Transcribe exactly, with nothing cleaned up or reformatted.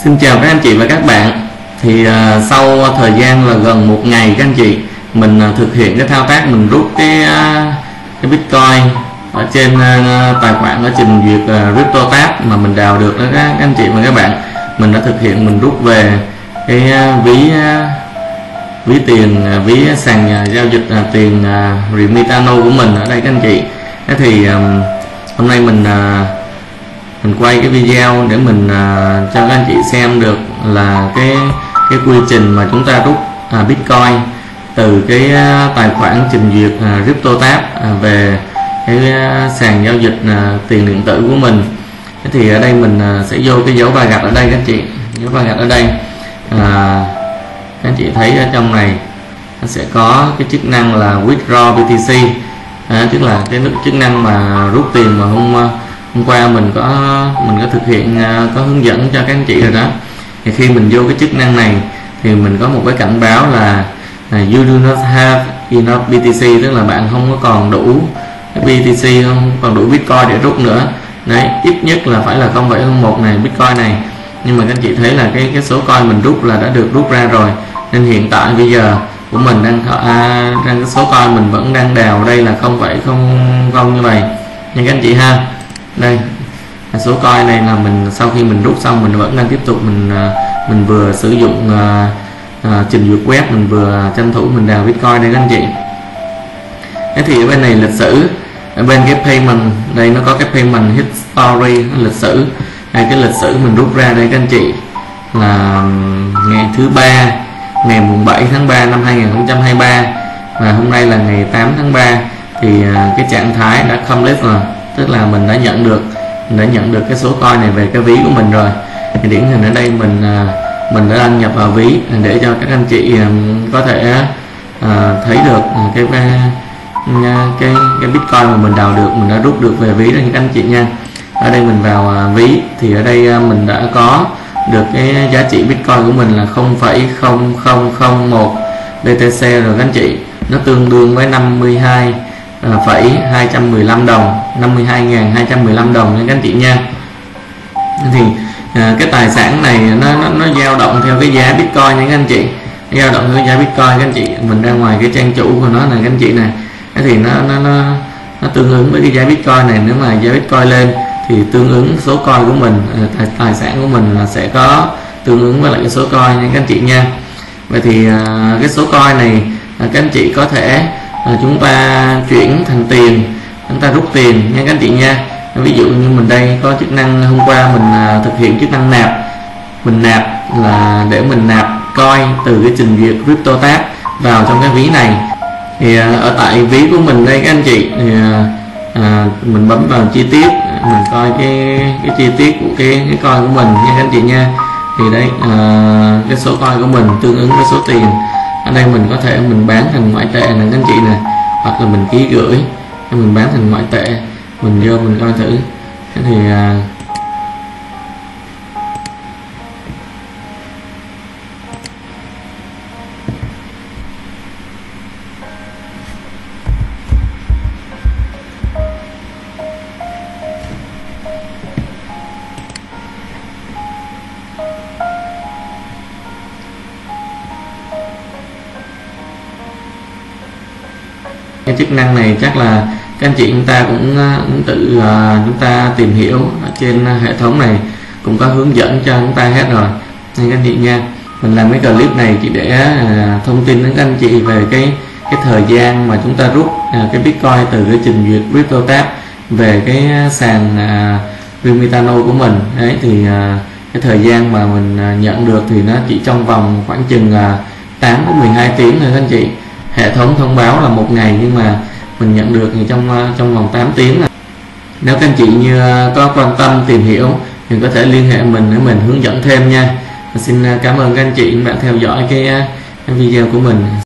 Xin chào các anh chị và các bạn. Thì uh, sau thời gian là gần một ngày các anh chị, mình uh, thực hiện cái thao tác mình rút cái uh, cái Bitcoin ở trên uh, tài khoản ở trình duyệt uh, CryptoTab mà mình đào được đó các anh chị và các bạn. Mình đã thực hiện mình rút về cái uh, ví uh, ví tiền uh, ví sàn uh, giao dịch uh, tiền uh, Remitano của mình ở đây các anh chị. Thế thì um, hôm nay mình uh, mình quay cái video để mình uh, cho các anh chị xem được là cái cái quy trình mà chúng ta rút uh, Bitcoin từ cái uh, tài khoản trình duyệt uh, CryptoTab uh, về cái uh, sàn giao dịch uh, tiền điện tử của mình. Thế thì ở đây mình uh, sẽ vô cái dấu ba gạch ở đây các anh chị, dấu ba gạch ở đây. Uh, các anh chị thấy ở trong này nó sẽ có cái chức năng là withdraw bê tê xê, uh, tức là cái chức năng mà rút tiền mà không uh, hôm qua mình có mình có thực hiện có hướng dẫn cho các anh chị rồi đó. Thì khi mình vô cái chức năng này thì mình có một cái cảnh báo là you do not have enough bê tê xê, tức là bạn không có còn đủ bê tê xê, không còn đủ Bitcoin để rút nữa. Đấy, ít nhất là phải là không phẩy không một này Bitcoin này. Nhưng mà các anh chị thấy là cái cái số coin mình rút là đã được rút ra rồi, nên hiện tại bây giờ của mình đang à, đang cái số coin mình vẫn đang đào đây là không phẩy không không như vậy nha các anh chị ha. Đây số coin này là mình sau khi mình rút xong mình vẫn đang tiếp tục mình mình vừa sử dụng uh, uh, trình duyệt web, mình vừa tranh thủ mình đào Bitcoin đây các anh chị. Thế thì ở bên này lịch sử, ở bên cái payment đây nó có cái payment history, lịch sử đây, cái lịch sử mình rút ra đây các anh chị là ngày thứ ba, ngày mùng bảy tháng ba năm hai nghìn không trăm hai mươi ba, và hôm nay là ngày tám tháng ba. Thì uh, cái trạng thái đã complete rồi, tức là mình đã nhận được mình đã nhận được cái số coin này về cái ví của mình rồi. Thì điển hình ở đây mình mình đã đăng nhập vào ví để cho các anh chị có thể uh, thấy được cái cái cái cái Bitcoin mà mình đào được, mình đã rút được về ví đó các anh chị nha. Ở đây mình vào uh, ví thì ở đây uh, mình đã có được cái giá trị Bitcoin của mình là không phẩy không không không một bê tê xê rồi các anh chị, nó tương đương với năm mươi hai phẩy hai trăm mười lăm đồng, năm mươi hai nghìn hai trăm mười lăm đồng nha các anh chị nha. Thì à, cái tài sản này nó nó nó dao động theo cái giá Bitcoin nha các anh chị, dao động theo cái giá Bitcoin các anh chị. Mình ra ngoài cái trang chủ của nó này các anh chị này, thế thì nó nó nó nó tương ứng với cái giá Bitcoin này. Nếu mà giá Bitcoin lên thì tương ứng số coin của mình, tài, tài sản của mình là sẽ có tương ứng với lại cái số coin nha các anh chị nha. Vậy thì à, cái số coin này à, các anh chị có thể À, chúng ta chuyển thành tiền, chúng ta rút tiền nha các anh chị nha. Ví dụ như mình đây có chức năng hôm qua mình à, thực hiện chức năng nạp, mình nạp là để mình nạp coin từ cái trình duyệt CryptoTab vào trong cái ví này. Thì à, ở tại ví của mình đây các anh chị thì à, à, mình bấm vào chi tiết, mình coi cái cái chi tiết của cái cái coin của mình nha các anh chị nha. Thì đây à, cái số coin của mình tương ứng với số tiền. Ở đây mình có thể mình bán thành ngoại tệ này các anh chị nè, hoặc là mình ký gửi, mình bán thành ngoại tệ, mình vô mình coi thử. Thế thì à, cái chức năng này chắc là các anh chị chúng ta cũng, cũng tự uh, chúng ta tìm hiểu ở trên hệ thống này, cũng có hướng dẫn cho chúng ta hết rồi nên các anh chị nha. Mình làm cái clip này chỉ để uh, thông tin đến các anh chị về cái cái thời gian mà chúng ta rút uh, cái Bitcoin từ cái trình duyệt CryptoTab về cái sàn uh, Remitano của mình. Đấy thì uh, cái thời gian mà mình uh, nhận được thì nó chỉ trong vòng khoảng chừng uh, tám đến mười hai tiếng thôi các anh chị. Hệ thống thông báo là một ngày nhưng mà mình nhận được thì trong trong vòng tám tiếng. Nếu các anh chị như có quan tâm tìm hiểu thì có thể liên hệ mình để mình hướng dẫn thêm nha. Xin cảm ơn các anh chị đã theo dõi cái, cái video của mình.